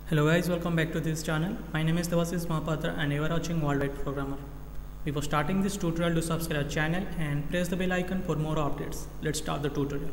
Hello guys, welcome back to this channel. My name is Devashish Mahapatra and you are watching Worldwide Programmer. Before starting this tutorial, do subscribe channel and press the bell icon for more updates. Let's start the tutorial.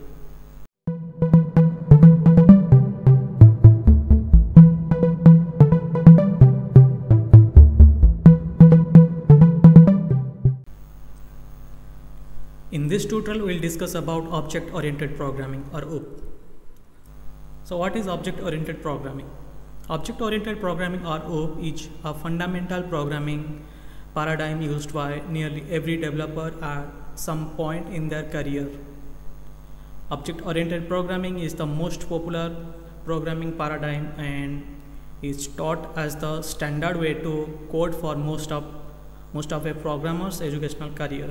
In this tutorial, we will discuss about Object-Oriented Programming or OOP. So what is Object-Oriented Programming? Object-Oriented Programming or OOP is a fundamental programming paradigm used by nearly every developer at some point in their career. Object-Oriented Programming is the most popular programming paradigm and is taught as the standard way to code for most of a programmer's educational career.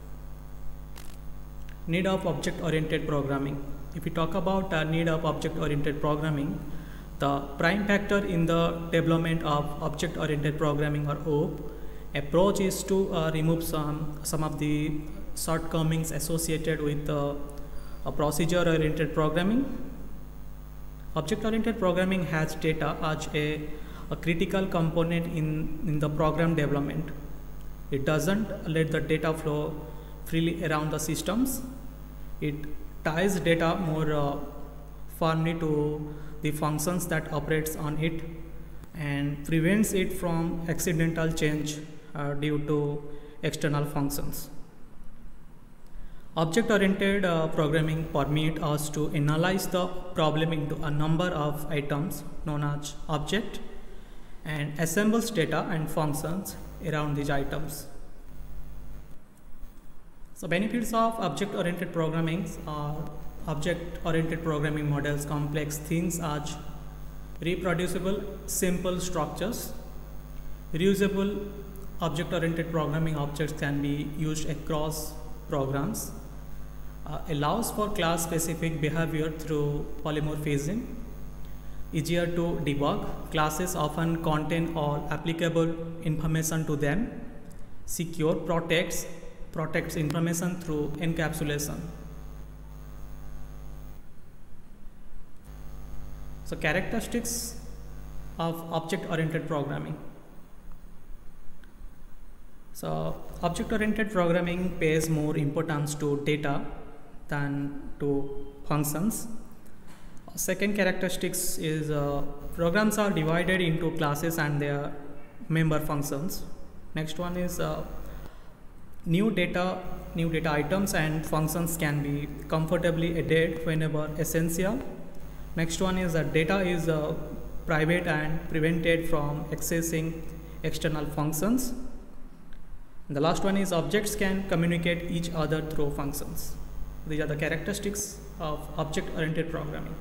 Need of Object-Oriented Programming. If we talk about the need of Object-Oriented Programming, the prime factor in the development of Object-Oriented Programming or OOP approach is to remove some of the shortcomings associated with procedure-oriented programming. Object-oriented programming has data as a critical component in the program development. It doesn't let the data flow freely around the systems. It ties data more firmly to the functions that operates on it and prevents it from accidental change due to external functions. Object-oriented programming permits us to analyze the problem into a number of items known as objects and assembles data and functions around these items. So benefits of object-oriented programming are object-oriented programming models complex things as reproducible simple structures. Reusable object-oriented programming objects can be used across programs. Allows for class-specific behavior through polymorphism. Easier to debug. Classes often contain all applicable information to them. Secure protects information through encapsulation. So characteristics of object-oriented programming. So object-oriented programming pays more importance to data than to functions. Second characteristics is programs are divided into classes and their member functions. Next one is new data items and functions can be comfortably added whenever essential. Next one is that data is private and prevented from accessing external functions. And the last one is objects can communicate each other through functions. These are the characteristics of object-oriented programming.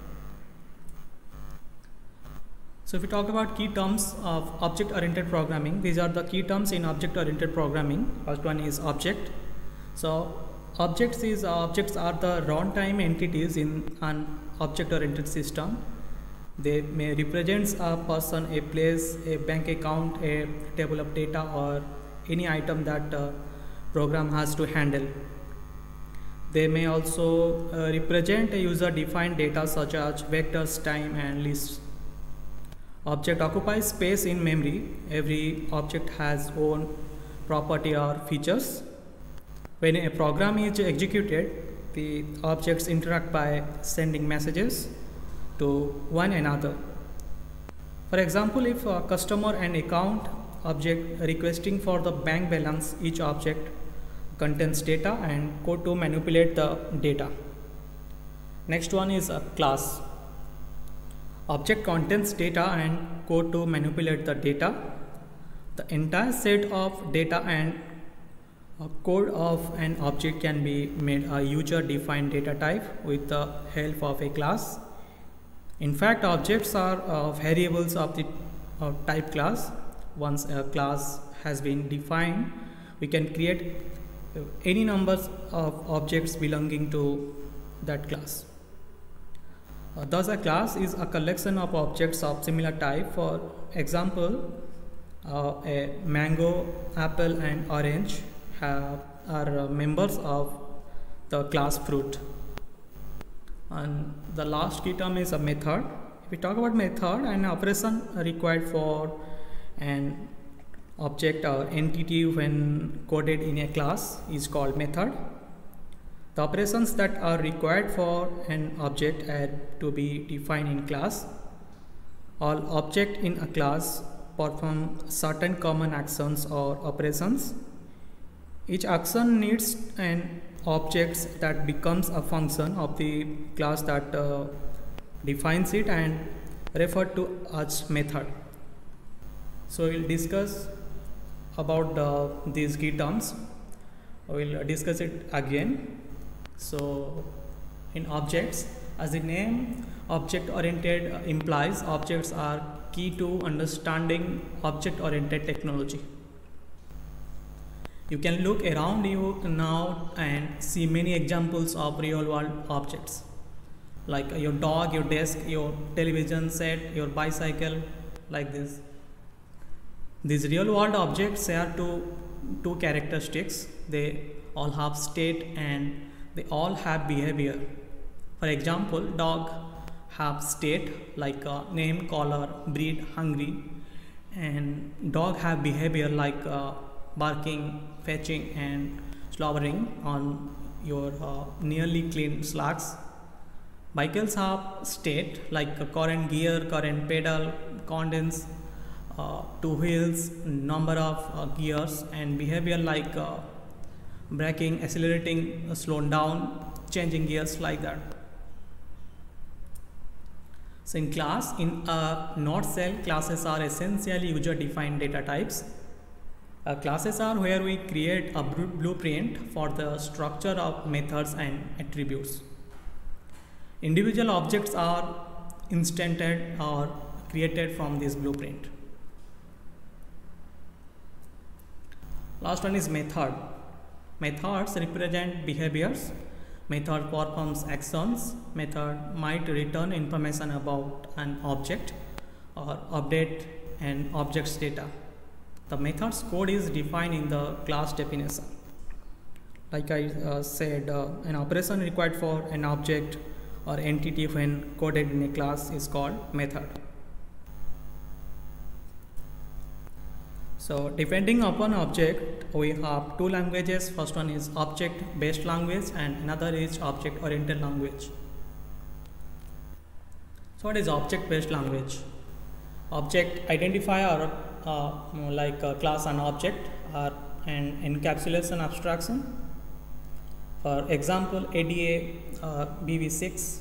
So if we talk about key terms of object-oriented programming, these are the key terms in object-oriented programming. First one is object. So objects are the runtime entities in an object-oriented system. They may represent a person, a place, a bank account, a table of data, or any item that program has to handle. They may also represent a user-defined data such as vectors, time, and lists. Object occupies space in memory. Every object has own property or features. When a program is executed, the objects interact by sending messages to one another. For example, if a customer and account object requesting for the bank balance, each object contains data and code to manipulate the data. Next one is a class. Object contains data and code to manipulate the data. The entire set of data and code of an object can be made a user-defined data type with the help of a class. In fact, objects are variables of the type class. Once a class has been defined, we can create any numbers of objects belonging to that class. Thus, a class is a collection of objects of similar type. For example, a mango, apple, and orange are members of the class fruit. And the last key term is a method. we talk about method, an operation required for an object or entity when coded in a class is called method. The operations that are required for an object are to be defined in class. All objects in a class perform certain common actions or operations. Each action needs an object that becomes a function of the class that defines it and referred to as method. So we'll discuss about these key terms. We'll discuss it again. So in objects, as the name object oriented implies, objects are key to understanding object oriented technology. You can look around you now and see many examples of real world objects, like your dog, your desk, your television set, your bicycle, like this. These real world objects share two characteristics. They all have state and they all have behavior. For example, dog have state like name, color, breed, hungry, and dog have behavior like barking, fetching, and slobbering on your nearly clean slacks. Bicycles have state like current gear, current pedal, condense, two wheels, number of gears, and behavior like braking, accelerating, slowing down, changing gears, like that. So in class, in a nutshell, classes are essentially user defined data types. Classes are where we create a blueprint for the structure of methods and attributes. Individual objects are instanted or created from this blueprint. Last one is method. Methods represent behaviors. Method performs actions. Method might return information about an object or update an object's data. The method's code is defined in the class definition. Like I said, an operation required for an object or entity when coded in a class is called method. So depending upon object, we have two languages. First one is object based language and another is object oriented language. So what is object based language? Object identifier like a class and object are an encapsulation abstraction. For example, ADA BV6.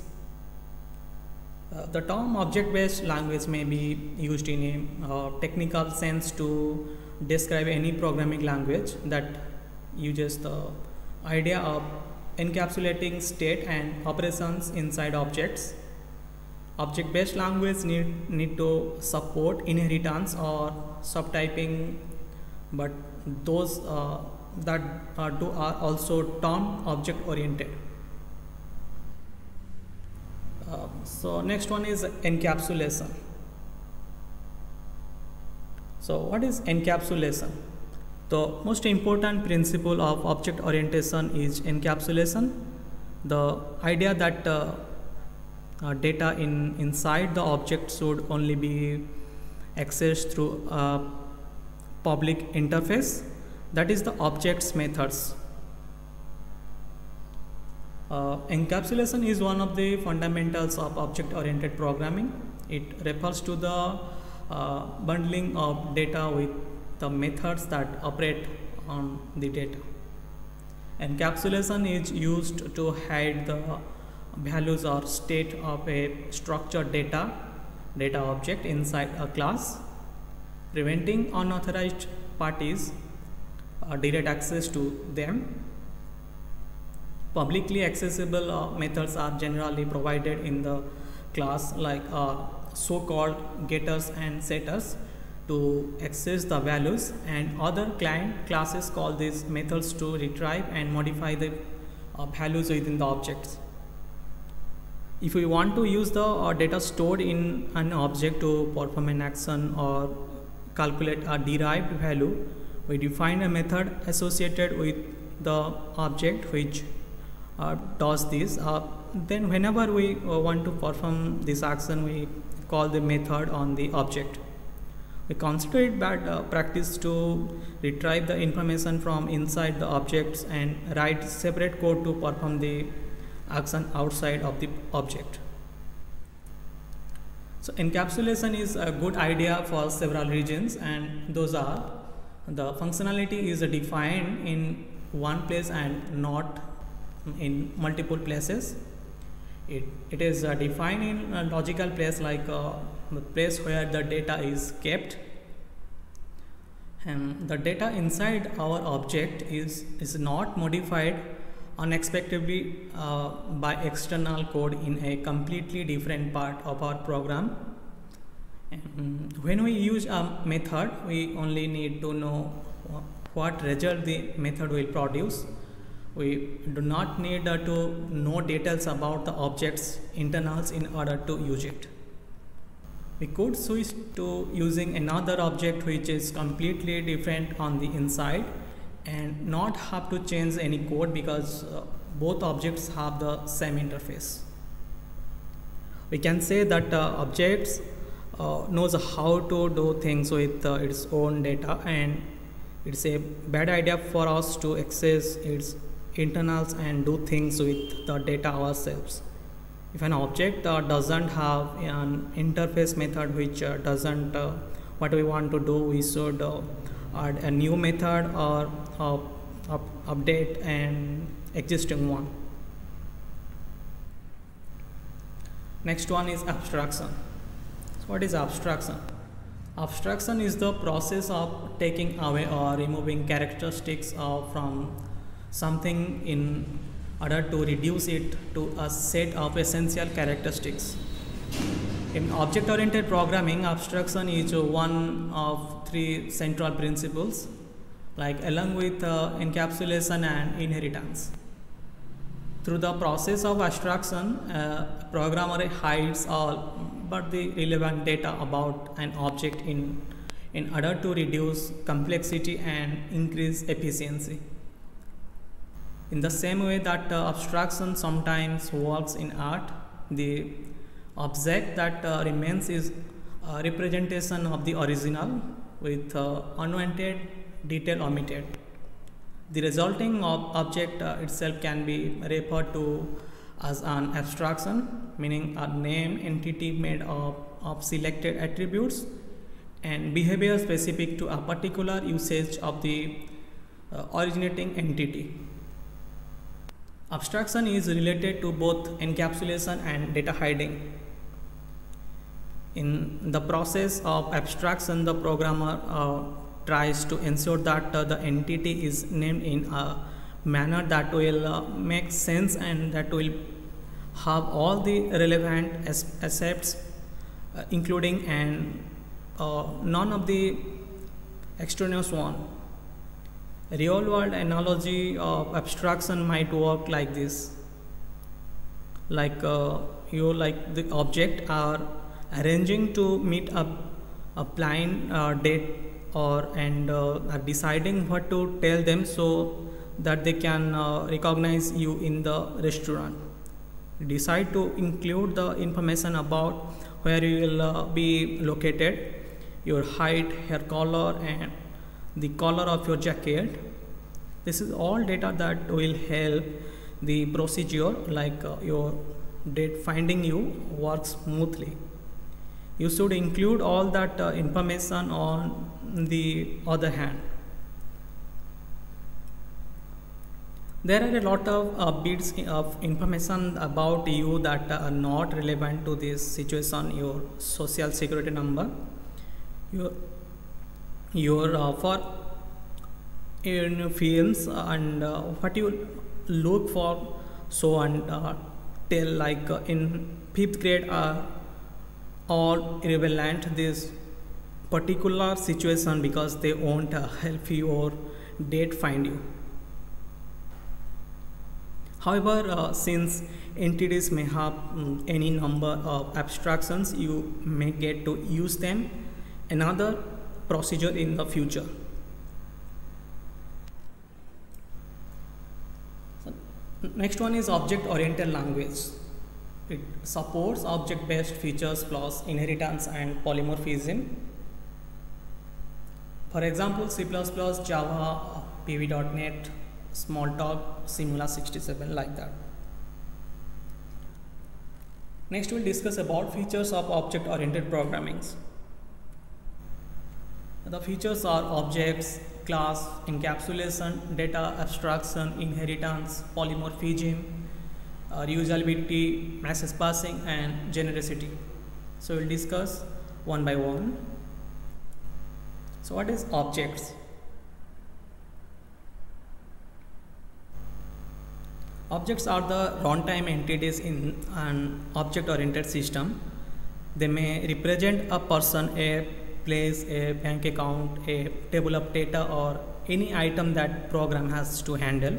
The term object-based language may be used in a technical sense to describe any programming language that uses the idea of encapsulating state and operations inside objects. Object-based language need to support inheritance or subtyping, but those that do are also termed object-oriented. So next one is encapsulation. So what is encapsulation? The most important principle of object orientation is encapsulation. The idea that data inside the object should only be accessed through a public interface, that is the object's methods. Encapsulation is one of the fundamentals of object-oriented programming. It refers to the bundling of data with the methods that operate on the data. Encapsulation is used to hide the values or state of a structured data object inside a class, preventing unauthorized parties direct access to them. Publicly accessible methods are generally provided in the class, like so-called getters and setters to access the values, and other client classes call these methods to retrieve and modify the values within the objects. If we want to use the data stored in an object to perform an action or calculate a derived value, we define a method associated with the object which does this. Then whenever we want to perform this action, we call the method on the object. We consider it bad practice to retrieve the information from inside the objects and write separate code to perform the action outside of the object. So encapsulation is a good idea for several reasons, and those are: the functionality is defined in one place and not in multiple places. It is defined in a logical place, like the place where the data is kept, and the data inside our object is not modified unexpectedly by external code in a completely different part of our program. And when we use a method, we only need to know what result the method will produce. We do not need to know details about the object's internals in order to use it. We could switch to using another object which is completely different on the inside and not have to change any code, because both objects have the same interface. We can say that objects knows how to do things with its own data, and it's a bad idea for us to access its internals and do things with the data ourselves. If an object doesn't have an interface method which doesn't what we want to do, we should add a new method or update an existing one. Next one is abstraction. So what is abstraction? Abstraction is the process of taking away or removing characteristics from something in order to reduce it to a set of essential characteristics. In object-oriented programming, abstraction is one of three central principles, like along with encapsulation and inheritance. Through the process of abstraction, a programmer hides all but the relevant data about an object in order to reduce complexity and increase efficiency. In the same way that abstraction sometimes works in art, the object that remains is a representation of the original with unwanted detail omitted. The resulting object itself can be referred to as an abstraction, meaning a name entity made of selected attributes and behavior specific to a particular usage of the originating entity. Abstraction is related to both encapsulation and data hiding. In the process of abstraction, the programmer tries to ensure that the entity is named in a manner that will make sense and that will have all the relevant aspects, including and none of the extraneous one. A real world analogy of abstraction might work like this: like the object are arranging to meet a blind date and are deciding what to tell them so that they can recognize you in the restaurant. Decide to include the information about where you will be located, your height, hair color, and the color of your jacket. This is all data that will help the procedure, like your date finding you, work smoothly. You should include all that information on the other hand. There are a lot of bits of information about you that are not relevant to this situation: your social security number, your for in films, and what you look for, so and tell, like in 5th grade are all irrelevant this particular situation because they won't help you or date find you. However, since entities may have any number of abstractions, you may get to use them another procedure in the future. So, next one is object-oriented language. it supports object-based features plus inheritance and polymorphism. For example, C++, Java, PV.NET, Smalltalk, Simula 67, like that. Next, we'll discuss about features of object-oriented programming. The features are objects, class, encapsulation, data abstraction, inheritance, polymorphism, reusability, message passing, and genericity. So we'll discuss one by one. So what is objects? Objects are the runtime entities in an object-oriented system. They may represent a person, a place, a bank account, a table of data, or any item that program has to handle.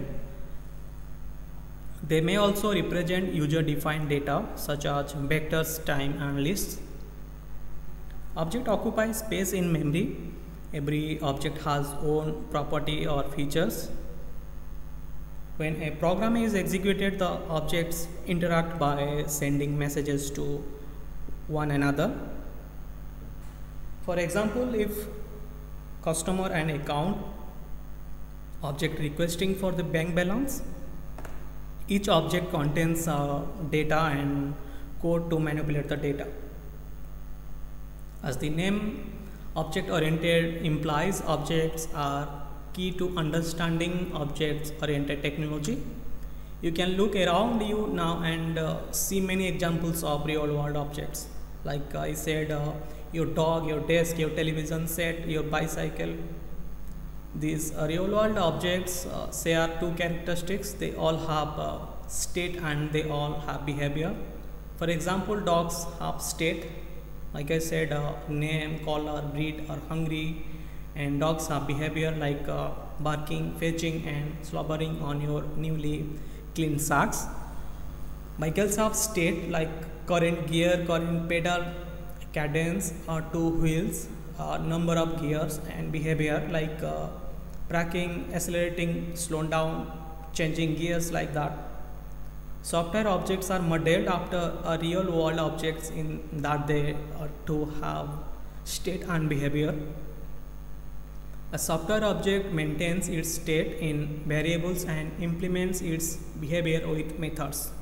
They may also represent user-defined data such as vectors, time, and lists. Object occupies space in memory. Every object has own property or features. When a program is executed, the objects interact by sending messages to one another. For example, if customer and account object requesting for the bank balance, each object contains data and code to manipulate the data. As the name object-oriented implies, objects are key to understanding object-oriented technology. You can look around you now and see many examples of real-world objects. Like I said, your dog, your desk, your television set, your bicycle. These real-world objects share two characteristics. They all have state and they all have behavior. For example, dogs have state. Like I said, name, color, breed, or hungry. And dogs have behavior like barking, fetching, and slobbering on your newly cleaned socks. Bikes have state like current gear, current pedal, cadence, or two wheels, number of gears, and behavior like braking, accelerating, slowing down, changing gears, like that. Software objects are modeled after real world objects in that they are to have state and behavior. A software object maintains its state in variables and implements its behavior with methods.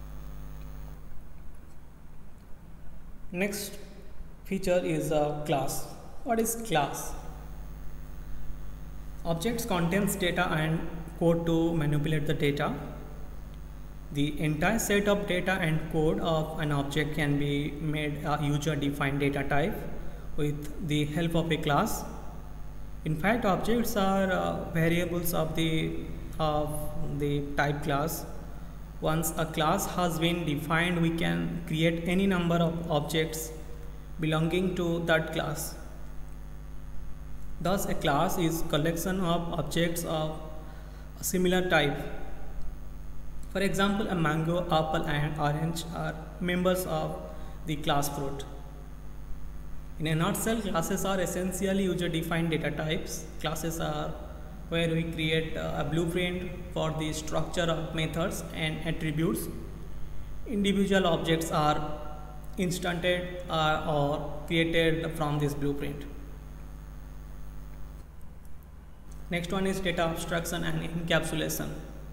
Next feature is a class. What is class? Objects contains data and code to manipulate the data. The entire set of data and code of an object can be made a user-defined data type with the help of a class. In fact, objects are variables of the type class. Once a class has been defined, we can create any number of objects belonging to that class. Thus, a class is a collection of objects of a similar type. For example, a mango, apple, and orange are members of the class fruit. In a nutshell, classes are essentially user-defined data types. Classes are where we create a blueprint for the structure of methods and attributes. Individual objects are instanted or created from this blueprint. Next one is data abstraction and encapsulation.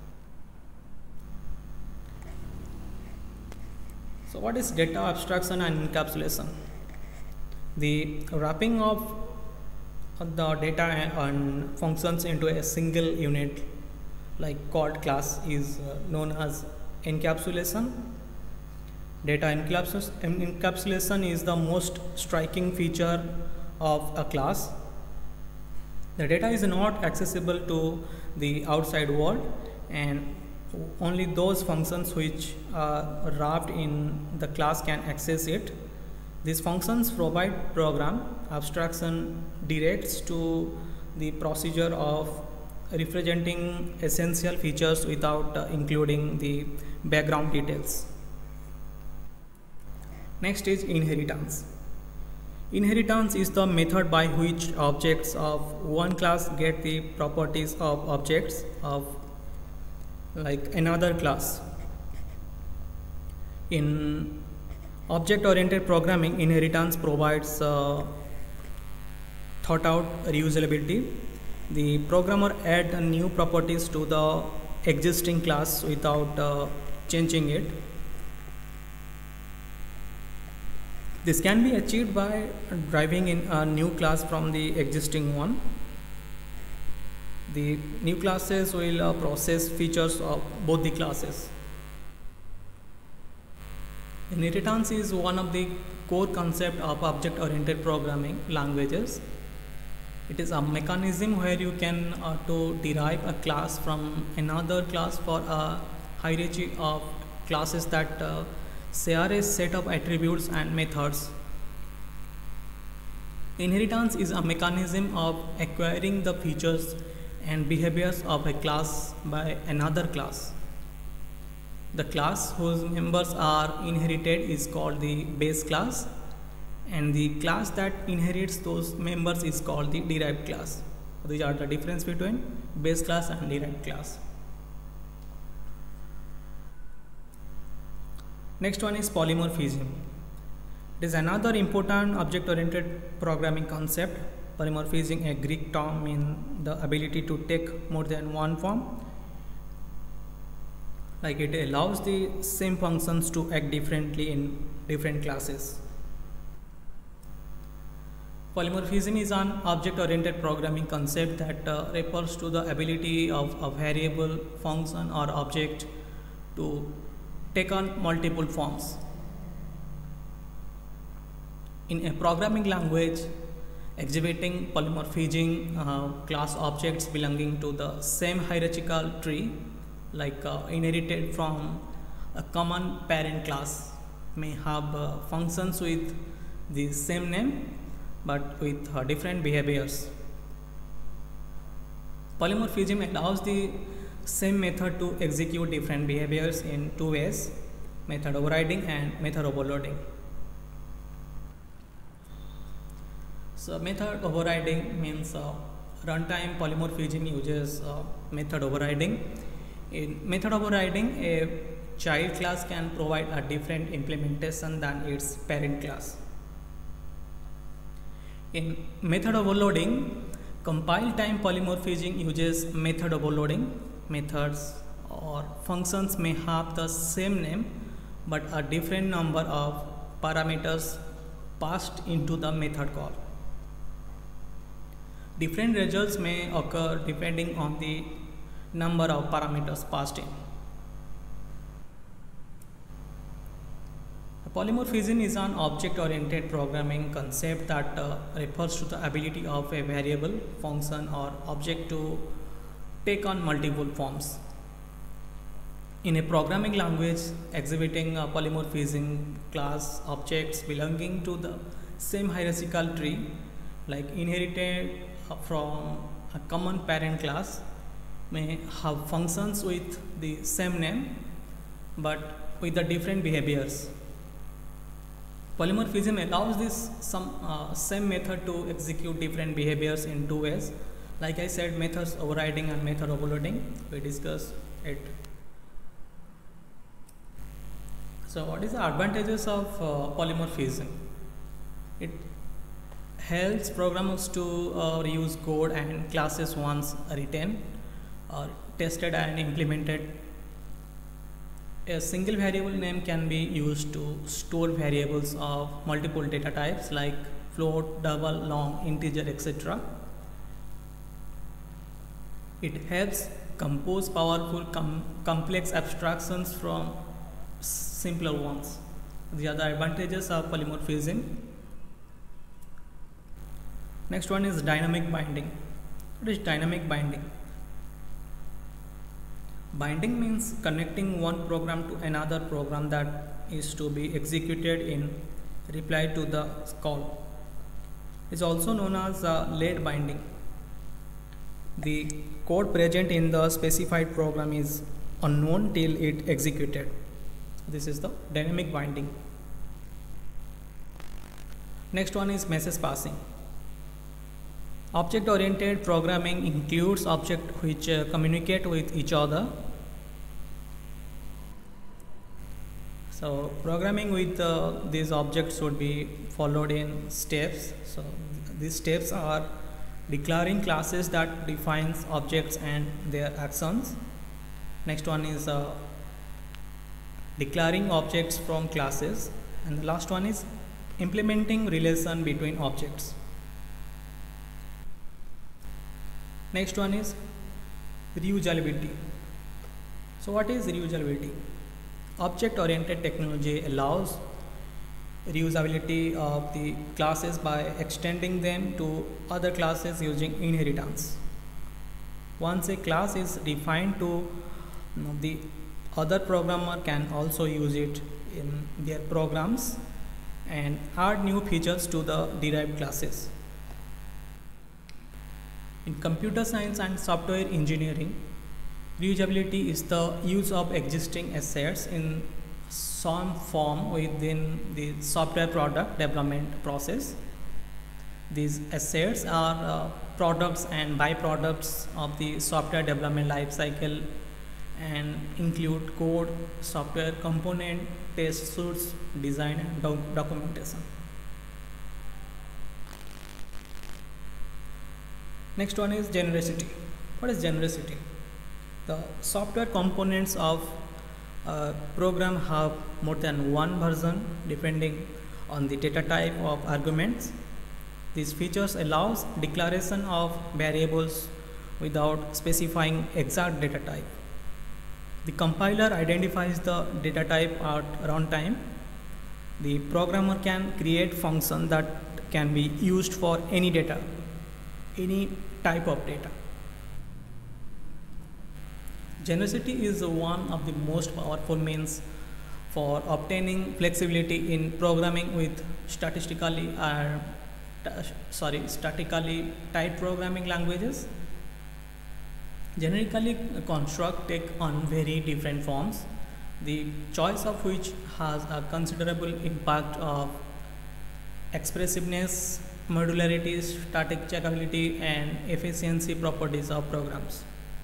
So what is data abstraction and encapsulation? The wrapping of the data and functions into a single unit like called class is known as encapsulation. Data encapsulation is the most striking feature of a class. The data is not accessible to the outside world, and only those functions which are wrapped in the class can access it. These functions provide program abstraction directs to the procedure of representing essential features without including the background details. Next is inheritance. Inheritance is the method by which objects of one class get the properties of objects of like another class. In object-oriented programming, inheritance provides thought-out reusability. The programmer adds new properties to the existing class without changing it. This can be achieved by driving in a new class from the existing one. The new classes will process features of both the classes. Inheritance is one of the core concepts of object-oriented programming languages. It is a mechanism where you can to derive a class from another class for a hierarchy of classes that share a set of attributes and methods. Inheritance is a mechanism of acquiring the features and behaviors of a class by another class. The class whose members are inherited is called the base class, and the class that inherits those members is called the derived class. These are the difference between base class and derived class. Next one is polymorphism. It is another important object-oriented programming concept. Polymorphism, a Greek term, means the ability to take more than one form. Like it allows the same functions to act differently in different classes. Polymorphism is an object-oriented programming concept that refers to the ability of a variable, function or object to take on multiple forms. In a programming language, exhibiting polymorphism, class objects belonging to the same hierarchical tree, like inherited from a common parent class, may have functions with the same name but with different behaviors. Polymorphism allows the same method to execute different behaviors in two ways: method overriding and method overloading. So method overriding means runtime polymorphism uses method overriding. In method overriding, a child class can provide a different implementation than its parent class. In method overloading, compile time polymorphism uses method overloading. Methods or functions may have the same name but a different number of parameters passed into the method call. Different results may occur depending on the number of parameters passed in. Polymorphism is an object-oriented programming concept that refers to the ability of a variable, function or object to take on multiple forms. In a programming language, exhibiting a polymorphism, class objects belonging to the same hierarchical tree, like inherited from a common parent class, may have functions with the same name but with the different behaviors. Polymorphism allows this same method to execute different behaviors in two ways. Like I said, methods overriding and method overloading, we discussed it. So what is the advantages of polymorphism? It helps programmers to reuse code and classes once written or tested and implemented. A single variable name can be used to store variables of multiple data types like float, double, long, integer, etc. It helps compose powerful complex abstractions from simpler ones. These are the advantages of polymorphism. Next one is dynamic binding. What is dynamic binding? Binding means connecting one program to another program that is to be executed in reply to the call. It's also known as late binding. The code present in the specified program is unknown till it executed. This is the dynamic binding. Next one is message passing. Object-oriented programming includes objects which communicate with each other. So programming with these objects would be followed in steps. So these steps are declaring classes that defines objects and their actions. Next one is declaring objects from classes, and the last one is implementing relation between objects. Next one is reusability. So what is reusability? Object-oriented technology allows reusability of the classes by extending them to other classes using inheritance. Once a class is defined to the other programmer can also use it in their programs and add new features to the derived classes. In computer science and software engineering, reusability is the use of existing assets in some form within the software product development process. These assets are products and byproducts of the software development life cycle and include code, software component, test suites, design and documentation. Next one is genericity. What is genericity? The software components of a program have more than one version depending on the data type of arguments. These features allows declaration of variables without specifying exact data type. The compiler identifies the data type at runtime. The programmer can create functions that can be used for any data, any type of data. Genericity is one of the most powerful means for obtaining flexibility in programming with statically typed programming languages. Generically, constructs take on very different forms, the choice of which has a considerable impact of expressiveness, modularity, static checkability, and efficiency properties of programs.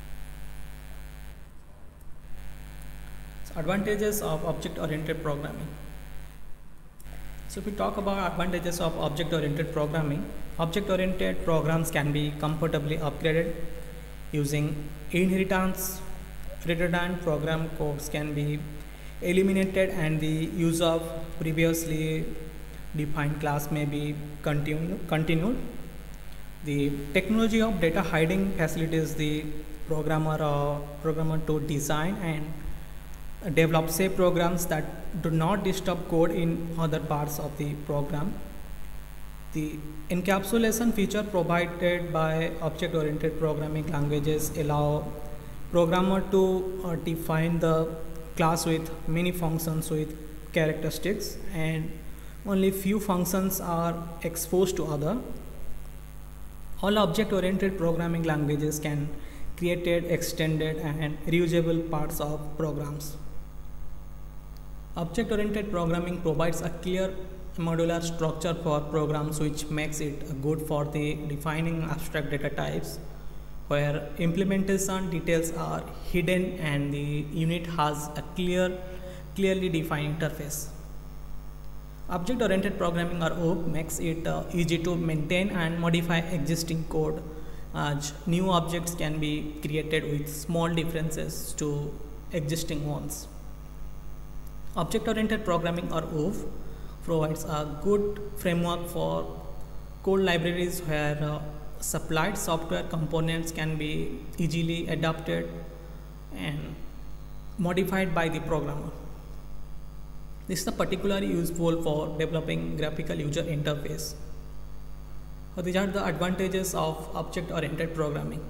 Advantages of object-oriented programming. So if we talk about advantages of object-oriented programming, object-oriented programs can be comfortably upgraded using inheritance. Redundant program codes can be eliminated and the use of previously defined class may be continued. The technology of data hiding facilitates the programmer to design and develop safe programs that do not disturb code in other parts of the program. The encapsulation feature provided by object-oriented programming languages allow programmer to define the class with many functions with characteristics, and only few functions are exposed to other. All object-oriented programming languages can create extended and reusable parts of programs. Object-oriented programming provides a clear modular structure for programs, which makes it good for the defining abstract data types where implementation details are hidden and the unit has a clearly defined interface. Object-oriented programming or OOP makes it easy to maintain and modify existing code, as new objects can be created with small differences to existing ones. Object-oriented programming or OOP provides a good framework for code libraries where supplied software components can be easily adapted and modified by the programmer. This is particularly useful for developing graphical user interface. So these are the advantages of object-oriented programming.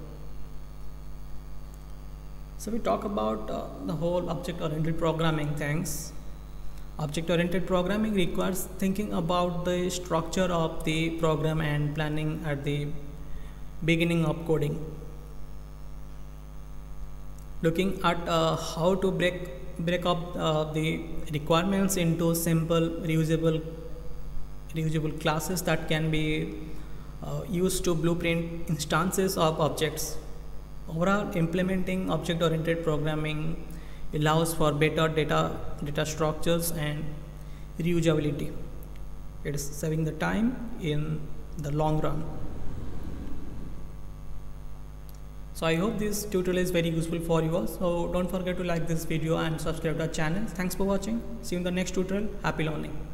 So we talk about the whole object-oriented programming things. Object-oriented programming requires thinking about the structure of the program and planning at the beginning of coding. Looking at how to break up the requirements into simple reusable classes that can be used to blueprint instances of objects. Overall, implementing object-oriented programming allows for better data structures and reusability. It is saving the time in the long run. So I hope this tutorial is very useful for you all. So don't forget to like this video and subscribe to our channel. Thanks for watching. See you in the next tutorial. Happy learning.